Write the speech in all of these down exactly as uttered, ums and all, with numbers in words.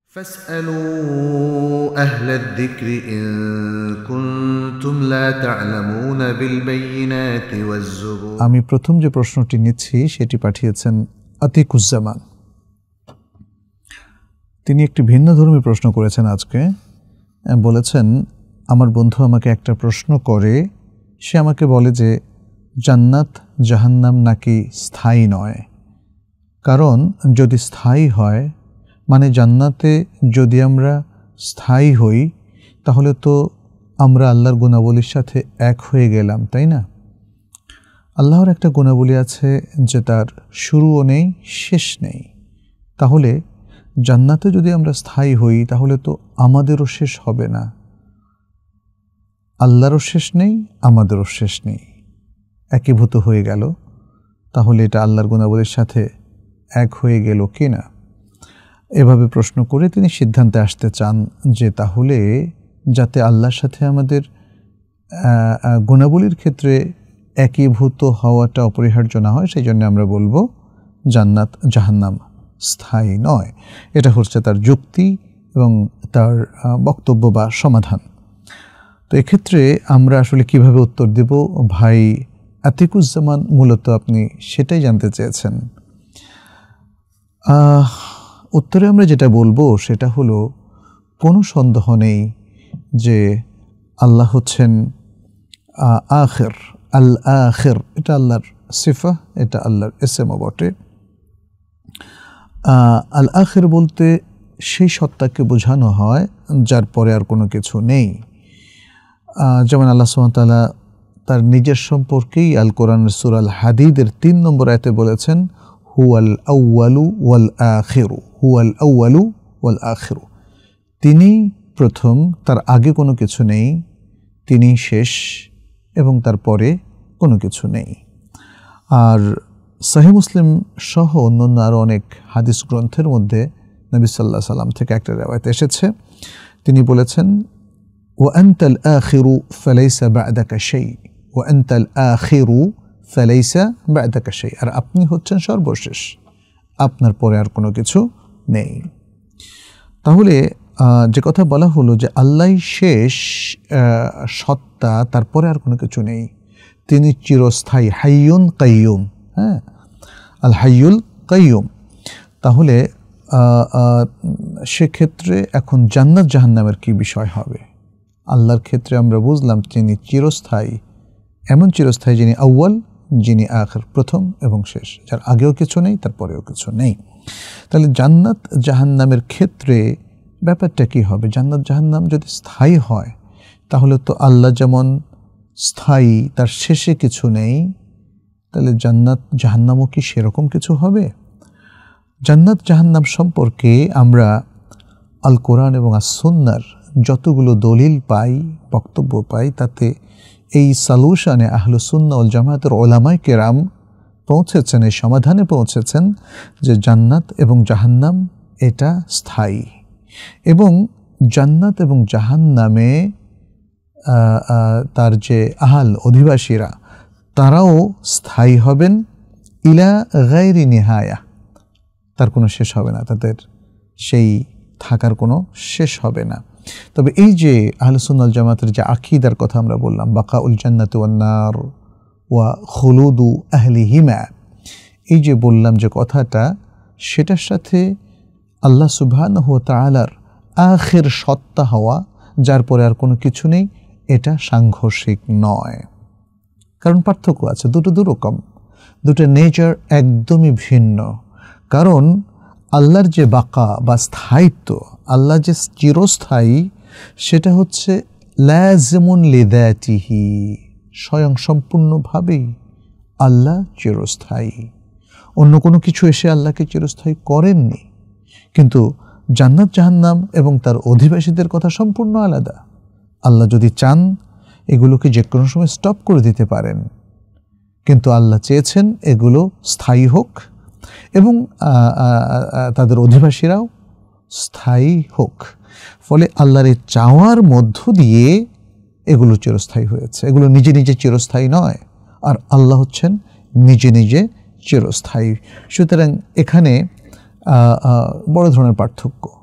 فاسألوا أهل الذكر إن كنتم لا تعلمون بالبينات والزبور আমি প্রথম যে প্রশ্নটি নিচ্ছি সেটি পাঠিয়েছেন আতিকুজ্জামান। তিনি একটি ভিন্নধর্মী প্রশ্ন করেছেন আজকে। বলেছেন, আমার বন্ধু আমাকে একটা প্রশ্ন করে, সে আমাকে বলে যে জান্নাত জাহান্নাম নাকি স্থায়ী নয়, কারণ যদি স্থায়ী হয় মানে জান্নাতে যদি আমরা স্থায়ী হই তাহলে তো আমরা আল্লাহর গুণাবলীর সাথে এক হয়ে গেলাম, তাই না? আল্লাহর একটা গুণাবলী আছে যে তার শুরুও নেই শেষ নেই। তাহলে জান্নাতে যদি আমরা স্থায়ী হই তাহলে তো আমাদেরও শেষ হবে না, আল্লাহরও শেষ নেই আমাদেরও শেষ নেই, একীভূত হয়ে গেল। তাহলে এটা আল্লাহর গুণাবলীর সাথে এক হয়ে গেল কি না? এভাবে প্রশ্ন করে তিনি সিদ্ধান্তে আসতে চান যে তাহলে যাতে আল্লাহর সাথে আমাদের গুণাবলীর ক্ষেত্রে একীভূত হওয়াটা অপরিহার্য না হয়, সেই জন্য আমরা বলবো জান্নাত জাহান্নাম স্থায়ী নয়। এটা হচ্ছে তার যুক্তি এবং তার বক্তব্য বা সমাধান। তো এক্ষেত্রে আমরা আসলে কিভাবে উত্তর দেব? ভাই আতিকুজ্জামান মূলত আপনি সেটাই জানতে চেয়েছেন। উত্তরে আমরা যেটা বলবো সেটা হলো, কোনো সন্দেহ নেই যে আল্লাহ হচ্ছেন আখির, আল আখির, এটা আল্লাহর সিফা, এটা আল্লাহর ইসম বটে। আল আখির বলতে সেই সত্তাকে বোঝানো হয় যার পরে আর কোনো কিছু নেই। যেমন আল্লাহ সুবহানাহু ওয়া তাআলা তার নিজের সম্পর্কেই আল কোরআনের সূরা আল হাদীদের তিন নম্বর আয়াতে বলেছেন, হুয়াল আউয়ালু ওয়াল আখিরু, হুয়াল আউয়ালু ওয়াল আখিরু, তিনি প্রথম, তার আগে কোনো কিছু নেই, তিনি শেষ এবং তারপরে কোনো কিছু নেই। আর সহিহ মুসলিম সহ অন্যান্য আরও অনেক হাদিস গ্রন্থের মধ্যে নবী সাল্লাল্লাহু আলাইহি ওয়াসাল্লাম থেকে একটা রিওয়ায়াত এসেছে, তিনি বলেছেন, ওয়া আনতাল আখিরু ফালাইসা বা'দাকা শাই, ওয়া আনতাল আখিরু ফালাইসা বা'দাকা শাই, আর আপনি হচ্ছেন সর্বশেষ, আপনার পরে আর কোনো কিছু নেই। তাহলে যে কথা বলা হলো যে আল্লাহ শেষ সত্তা, তারপরে আর কোনো কিছু নেই, তিনি চিরস্থায়ী, হাইয়ুন কাইয়ুম, হ্যাঁ, আল হাইয়ুল কাইয়ুম। তাহলে সেক্ষেত্রে এখন জান্নাত জাহান্নামের কি বিষয় হবে? আল্লাহর ক্ষেত্রে আমরা বুঝলাম তিনি চিরস্থায়ী, এমন চিরস্থায়ী যিনি আউয়াল, যিনি আখির, প্রথম এবং শেষ, যার আগেও কিছু নেই তারপরেও কিছু নেই। তাহলে জান্নাত জাহান্নামের ক্ষেত্রে ব্যাপারটা কি হবে? জান্নাত জাহান্নাম যদি স্থায়ী হয় তাহলে তো আল্লাহ যেমন স্থায়ী, তার শেষে কিছু নেই, তাহলে জান্নাত জাহান্নামও কি সেরকম কিছু হবে? জান্নাত জাহান্নাম সম্পর্কে আমরা আল কোরআন এবং আস সুন্নাহর যতগুলো দলিল পাই, বক্তব্য পাই, তাতে এই সলিউশনে আহলুস সুন্নাহ ওয়াল জামায়াতের উলামায়ে কেরাম পৌঁছেছেন, এই সমাধানে পৌঁছেছেন যে জান্নাত এবং জাহান্নাম এটা স্থায়ী, এবং জান্নাত এবং জাহান্নামে তার যে আহাল অধিবাসীরা তারাও স্থায়ী হবেন ইলা গায়রি নিহায়া, তার কোনো শেষ হবে না, তাদের সেই থাকার কোনো শেষ হবে না। তবে এই যে আহলুস সুন্নাহ ওয়াল জামাতের যে আকীদার কথা আমরা বললাম, বাকাউল জান্নাতি ওয়ান নার ওয়া খুলুদু আহলিহিমা, এই যে বললাম যে কথাটা, সেটার সাথে আল্লাহ সুবহানাহু ওয়া তাআলার আখির সত্তা হওয়া, যার পরে আর কোনো কিছু নেই, এটা সাংঘর্ষিক নয়। কারণ পার্থক্য আছে, দুটো দুরকম, দুটো নেচার একদমই ভিন্ন। কারণ আল্লাহর যে বাকা বা স্থায়িত্ব, আল্লাহ যে চিরস্থায়ী, সেটা হচ্ছে লাজিমুন লিযাতিহি, স্বয়ং সম্পূর্ণভাবেই আল্লাহ চিরস্থায়ী, অন্য কোনো কিছু এসে আল্লাহকে চিরস্থায়ী করেননি। কিন্তু জান্নাত জাহান্নাম এবং তার অধিবাসীদের কথা সম্পূর্ণ আলাদা। আল্লাহ যদি চান এগুলোকে যে কোনো সময় স্টপ করে দিতে পারেন, কিন্তু আল্লাহ চেয়েছেন এগুলো স্থায়ী হোক এবং তাদের অধিবাসীরাও স্থায়ী হোক। ফলে আল্লাহর এই চাওয়ার মধ্য দিয়ে এগুলো চিরস্থায়ী হয়েছে। এগুলো নিজে নিজে চিরস্থায়ী নয়, আর আল্লাহ হচ্ছেন নিজে নিজে চিরস্থায়ী। সুতরাং এখানে বড় ধরনের পার্থক্য।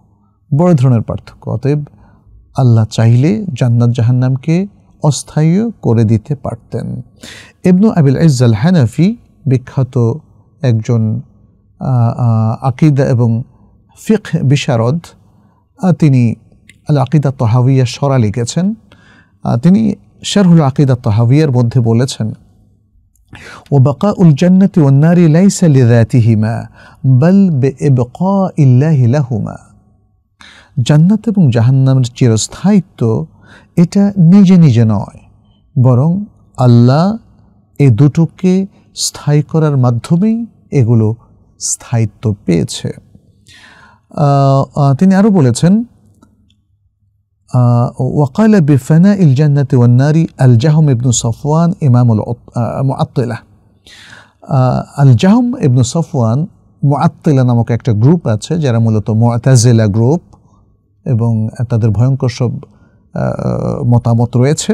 বড় ধরনের পার্থক্য। অতএব আল্লাহ চাইলে জান্নাত জাহান্নামকে অস্থায়ী করে দিতে পারতেন। ইবনু আবিল ইজ্জ আল হানাফি বিখ্যাত একজন আকীদা এবং ফিকহ বিশারদ, তিনি আল আকীদা তাহাউইয়া শরা লিখেছেন। তিনি শারহুল আকীদা তাহাউইয়ার মধ্যে বলেছেন, ওয়াবাকাউল জান্নাতি ওয়ান নারি লাইসা লিযাতিহিমা বাল বিইবকাইল্লাহি লাহুমা। জান্নাত এবং জাহান্নামের চিরস্থায়িত্ব এটা নিজে নিজে নয়, বরং আল্লাহ এ দুটোকে স্থায়ী করার মাধ্যমেই এগুলো স্থায়িত্ব পেয়েছে। তিনি আরও বলেছেন, ওয়াকালা বিফানাইল জান্নাতি ওয়ান নারি আল জাহম ইবনু সফওয়ান ইমামুল মুআত্তিলা। আল জাহম ইবনু সফওয়ান মুআত্তিলা নামক একটা গ্রুপ আছে যারা মূলত মুআতাজিলা গ্রুপ, এবং তাদের ভয়ঙ্কর সব মতামত রয়েছে।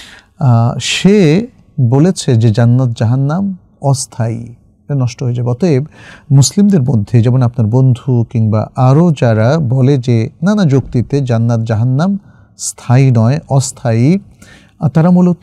সে বলেছে যে জান্নাত জাহান্নাম অস্থায়ী, নষ্ট হয়ে যাবে। অতএব মুসলিমদের মধ্যে যেমন আপনার বন্ধু কিংবা আরও যারা বলে যে নানা যুক্তিতে জান্নাত জাহান্নাম স্থায়ী নয় অস্থায়ী, তারা মূলত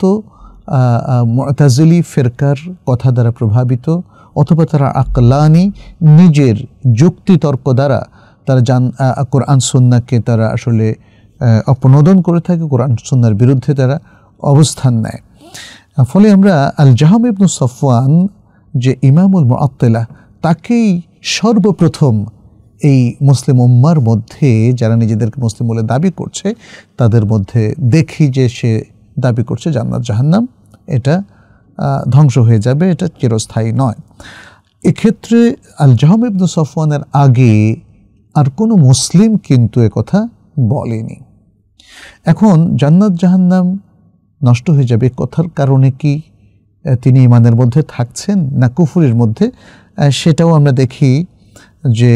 মুতাজিলি ফিরকার কথা দ্বারা প্রভাবিত, অথবা তারা আকলানি নিজের যুক্তিতর্ক দ্বারা তারা জান কোরআন সুন্নাহকে তারা আসলে অপনোদন করে থাকে, কোরআন সুন্নাহর বিরুদ্ধে তারা অবস্থান নেয়। ফলে আমরা আল জাহম ইবনু সফওয়ান যে ইমামুল মুআত্তিলা, তাকেই সর্বপ্রথম এই মুসলিম উম্মার মধ্যে যারা নিজেদেরকে মুসলিম বলে দাবি করছে তাদের মধ্যে দেখি যে সে দাবি করছে জান্নাত জাহান্নাম এটা ধ্বংস হয়ে যাবে, এটা চিরস্থায়ী নয়। এক্ষেত্রে আল জাহম ইবনু সফওয়ানের আগে আর কোনো মুসলিম কিন্তু একথা বলেনি। এখন জান্নাত জাহান্নাম নষ্ট হয়ে যাবে কথার কারণে কি তিনি ইমানের মধ্যে থাকছেন না কুফরির মধ্যে, সেটাও আমরা দেখি যে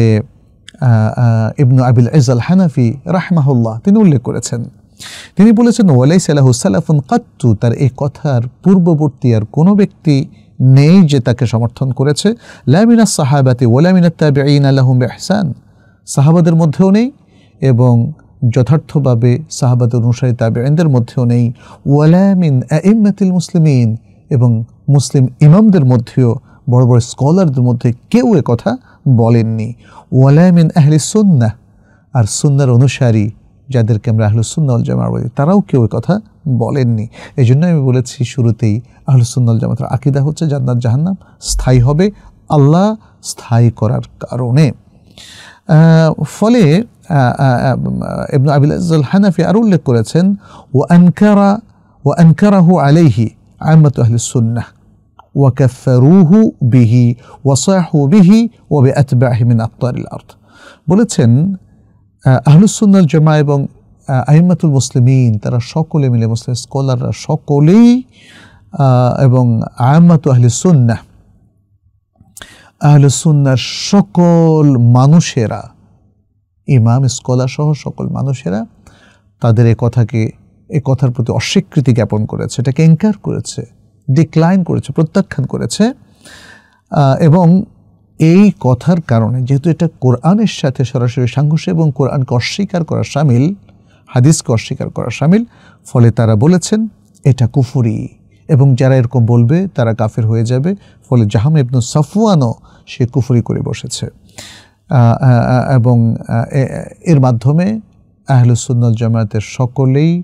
ইবনু আবিল ইজ্জ আল হানাফি রাহমাহুল্লাহ তিনি উল্লেখ করেছেন। তিনি বলেছেন, ওয়ালাইসা লাহু সালাফুন কাত্তু, তার এই কথার পূর্ববর্তী আর কোনো ব্যক্তি নেই যে তাকে সমর্থন করেছে। লা মিনাস সাহাবাতি ওয়ালা মিনাত তাবিঈনা লাহুম বিইহসান, সাহাবাদের মধ্যেও নেই এবং যথার্থভাবে সাহাবাদের অনুসারী তাবিঈনদের মধ্যেও নেই। ওয়ালা মিন আইম্মাতিল মুসলিমিন, এবং মুসলিম ইমামদের মধ্যেও বড় বড় স্কলারদের মধ্যে কেউ এ কথা বলেননি। ওয়ালা মিন আহলি সুন্নাহ, আর সুন্নাহর অনুসারী যাদেরকে আমরা আহলুস সুন্নাহ ওয়াল জামাআহ বলি তারাও কেউ এ কথা বলেননি। এই জন্য আমি বলেছি শুরুতেই আহলুস সুন্নাহ ওয়াল জামাআতের আকীদা হচ্ছে জান্নাত জাহান্নাম স্থায়ী হবে আল্লাহ স্থায়ী করার কারণে। ফলে ইবনু আবিল ইজ্জ আল হানাফি আর উল্লেখ করেছেন, ওয়া আনকারা ওয়া আনকারাহু আলাইহি আম্মাতু আহলিস সুন্নাহ ওয়া কাফফারুহু বিহি ওয়া সাহু বিহি ওয়া বিআতবাহি মিন আকতারিল আরদ। বলেছেন আহলুস সুন্নাহ ওয়াল জামাআহ এবং আইম্মাতুল মুসলিমিন তারা সকলে মিলে, মুসলিম স্কলাররা সকলেই এবং আম্মাতু আহলিস সুন্নাহ আহলুস সুন্নাহর সকল মানুষেরা, ইমাম স্কলার সহ সকল মানুষেরা তাদের এই কথাকে এই কথার প্রতি অস্বীকৃতি জ্ঞাপন করেছে, এটাকে ইনকার করেছে, ডিক্লাইন করেছে, প্রত্যাখ্যান করেছে। এবং এই কথার কারণে যেহেতু এটা কোরআনের সাথে সরাসরি সাংঘর্ষিক এবং কোরআনকে অস্বীকার করা শামিল, হাদিসকে অস্বীকার করা শামিল, ফলে তারা বলেছেন এটা কুফরি, এবং যারা এরকম বলবে তারা কাফের হয়ে যাবে। ফলে জাহম ইবনু সফওয়ানও সে কুফরি করে বসেছে, এবং এর মাধ্যমে আহলুস সুন্নাহ ওয়াল জামায়াতের সকলেই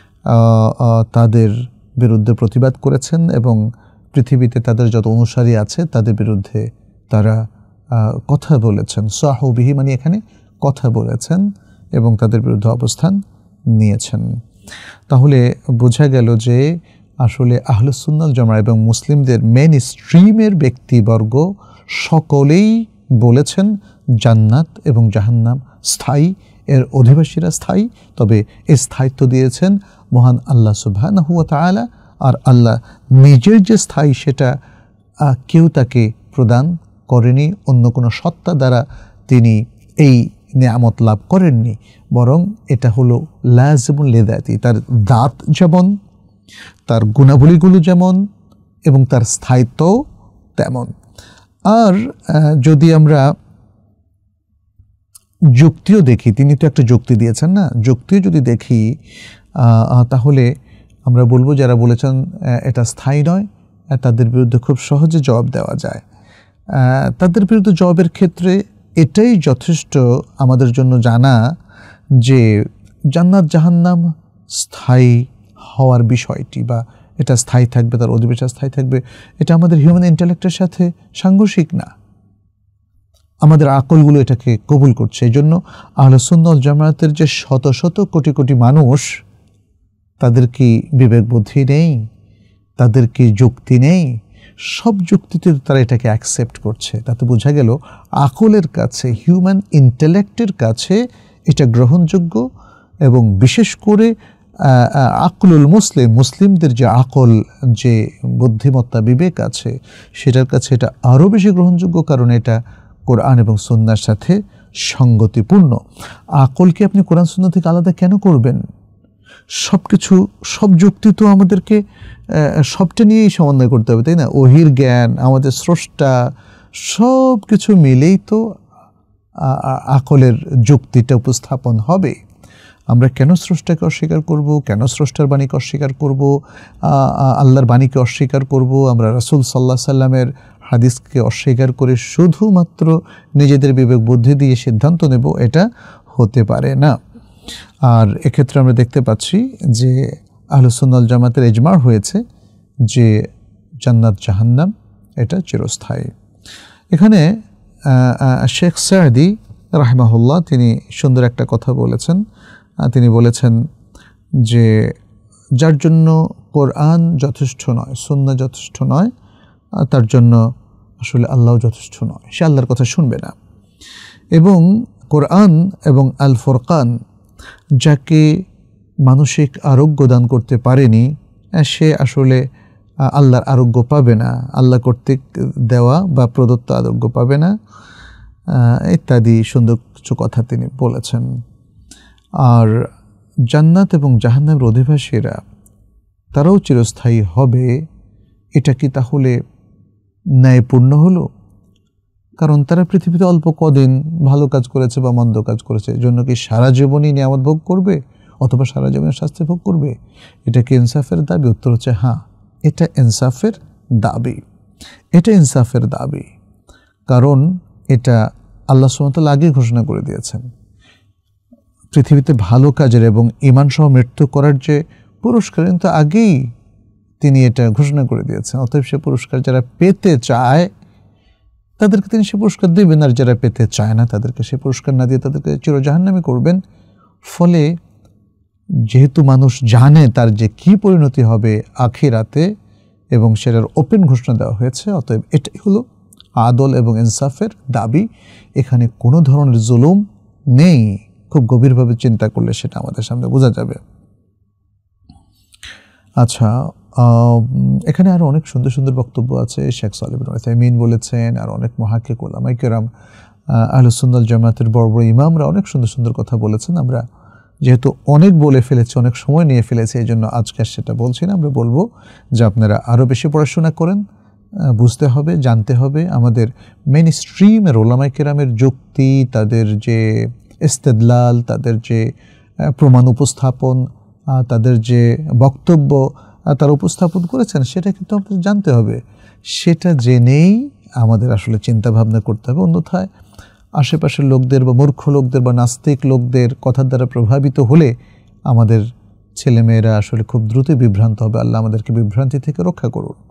তাদের বিরুদ্ধে প্রতিবাদ করেছেন এবং পৃথিবীতে তাদের যত অনুসারী আছে তাদের বিরুদ্ধে তারা কথা বলেছেন। সাহু বিহি মানে এখানে কথা বলেছেন এবং তাদের বিরুদ্ধে অবস্থান নিয়েছেন। তাহলে বোঝা গেল যে আসলে আহলুস সুন্নাহ ওয়াল জামাআহ এবং মুসলিমদের মেইন স্ট্রিমের ব্যক্তিবর্গ সকলেই বলেছেন জান্নাত এবং জাহান্নাম স্থায়ী, এর অধিবাসীরা স্থায়ী, তবে এর স্থায়িত্ব দিয়েছেন মহান আল্লাহ সুবহানাহু ওয়া তাআলা। আর আল্লাহ নিজের যে স্থায়ী সেটা কেউ তাকে প্রদান করেনি, অন্য কোনো সত্তা দ্বারা তিনি এই নিয়ামত লাভ করেননি, বরং এটা হলো লাজিমুল লিযাতি, তার দাঁত যেমন, তার গুণাবলীগুলো যেমন এবং তার স্থায়িত্বও তেমন। আর যদি আমরা যুক্তিও দেখি, তিনি তো একটা যুক্তি দিয়েছেন না, যুক্তিও যদি দেখি তাহলে আমরা বলবো যারা বলেছেন এটা স্থায়ী নয়, তাদের বিরুদ্ধে খুব সহজে জবাব দেওয়া যায়। তাদের বিরুদ্ধে জবাবের ক্ষেত্রে এটাই যথেষ্ট আমাদের জন্য জানা যে জান্নাত জাহান্নাম স্থায়ী হওয়ার বিষয়টি, বা এটা স্থায়ী থাকবে, তার অধিবেশন স্থায়ী থাকবে, এটা আমাদের হিউম্যান ইন্টেলেক্টের সাথে সাংঘর্ষিক না। আমাদের আকলগুলো এটাকে কবুল করছে। এই জন্য আহলে সুন্নাত ওয়াল জামায়াতের যে শত শত কোটি কোটি মানুষ, তাদের কি বিবেক বুদ্ধি নেই, তাদের কি যুক্তি নেই? সব যুক্তিতে তারা এটাকে অ্যাকসেপ্ট করছে। তাতে বোঝা গেল আকলের কাছে, হিউম্যান ইন্টেলেক্টের কাছে এটা গ্রহণযোগ্য, এবং বিশেষ করে আকলুল মুসলিম, মুসলিমদের যে আকল, যে বুদ্ধিমত্তা, বিবেক আছে, সেটার কাছে এটা আরও বেশি গ্রহণযোগ্য, কারণ এটা কোরআন এবং সুন্নাহর সাথে সঙ্গতিপূর্ণ। আকলকে আপনি কোরআন সুন্নাহ থেকে আলাদা কেন করবেন? সব কিছু, সব যুক্তি তো আমাদেরকে সবটা নিয়েই সমন্বয় করতে হবে, তাই না? ওহির জ্ঞান, আমাদের স্রষ্টা, সব কিছু মিলেই তো আকলের যুক্তিটা উপস্থাপন হবে। আমরা কেন স্রষ্টাকে অস্বীকার করব? কেন স্রষ্টার বাণীকে অস্বীকার করব? আল্লাহর বাণীকে অস্বীকার করব? আমরা রাসূল সাল্লাল্লাহু আলাইহি সাল্লামের হাদিসকে অস্বীকার করে শুধুমাত্র নিজেদের বিবেক বুদ্ধি দিয়ে সিদ্ধান্ত নেব, এটা হতে পারে না। আর এক্ষেত্রে আমরা দেখতে পাচ্ছি যে আহলে সুন্নাত ওয়াল জামাতের ইজমা হয়েছে যে জান্নাত জাহান্নাম এটা চিরস্থায়ী। এখানে শেখ সাঈদী রাহিমাহুল্লাহ তিনি সুন্দর একটা কথা বলেছেন। তিনি বলেছেন যে যার জন্য কোরআন যথেষ্ট নয়, সুন্নাহ যথেষ্ট নয়, তার জন্য আসলে আল্লাহ যথেষ্ট নয়, সে আল্লাহর কথা শুনবে না। এবং কোরআন এবং আল ফুরকান যাকে মানসিক আরোগ্য দান করতে পারেনি, সে আসলে আল্লাহর আরোগ্য পাবে না, আল্লাহ কর্তৃক দেওয়া বা প্রদত্ত আরোগ্য পাবে না, ইত্যাদি সুন্দর কিছু কথা তিনি বলেছেন। আর জান্নাত এবং জাহান্নামের অধিবাসীরা তারাও চিরস্থায়ী হবে, এটা কি তাহলে ন্যায়পূর্ণ হলো? কারণ তারা পৃথিবীতে অল্প কদিন ভালো কাজ করেছে বা মন্দ কাজ করেছে, এই জন্য কি সারা জীবনই নিয়ামত ভোগ করবে অথবা সারা জীবনের শাস্তি ভোগ করবে? এটা কি ইনসাফের দাবি? উত্তর হচ্ছে হ্যাঁ, এটা ইনসাফের দাবি, এটা ইনসাফের দাবি। কারণ এটা আল্লাহ সুবহানাহু ওয়া তাআলা আগেই ঘোষণা করে দিয়েছেন, পৃথিবীতে ভালো কাজের এবং ঈমান সহ মৃত্যু করার যে পুরস্কার, কিন্তু আগেই তিনি এটা ঘোষণা করে দিয়েছেন। অতএব সে পুরস্কার যারা পেতে চায় তাদেরকে তিনি সে পুরস্কার দেবেন, আর যারা পেতে চায় না তাদেরকে সে পুরস্কার না দিয়ে তাদেরকে চিরজাহান্নামী করবেন। ফলে যেহেতু মানুষ জানে তার যে কি পরিণতি হবে আখিরাতে, এবং সেটার ওপেন ঘোষণা দেওয়া হয়েছে, অতএব এটাই হলো আদল এবং ইনসাফের দাবি। এখানে কোনো ধরনের জুলুম নেই। খুব গভীরভাবে চিন্তা করলে সেটা আমাদের সামনে বোঝা যাবে। আচ্ছা, এখানে আরও অনেক সুন্দর সুন্দর বক্তব্য আছে। শেখ সালেহ বিন উসাইমিন বলেছেন, আর অনেক মুহাক্কিক উলামায়ে কেরাম, আহলে সুন্নাত ওয়াল জামাতের বড় বড় ইমামরা অনেক সুন্দর সুন্দর কথা বলেছেন। আমরা যেহেতু অনেক বলে ফেলেছি, অনেক সময় নিয়ে ফেলেছি, এই জন্য আজকে সেটা বলছি না। আমরা বলবো যে আপনারা আরও বেশি পড়াশোনা করেন, বুঝতে হবে, জানতে হবে আমাদের মেইন স্ট্রিমের উলামায়ে কেরামের যুক্তি, তাদের যে ইস্তেদলাল, তাদের যে প্রমাণ উপস্থাপন, তাদের যে বক্তব্য তারা উপস্থাপন করেছেন, সেটা কিন্তু আমাদের জানতে হবে। সেটা জেনেই আমাদের আসলে চিন্তা ভাবনা করতে হবে। অন্যথায় আশেপাশের লোকদের বা মূর্খ লোকদের বা নাস্তিক লোকদের কথার দ্বারা প্রভাবিত হলে আমাদের ছেলেমেয়েরা আসলে খুব দ্রুত বিভ্রান্ত হবে। আল্লাহ আমাদেরকে বিভ্রান্তি থেকে রক্ষা করুন।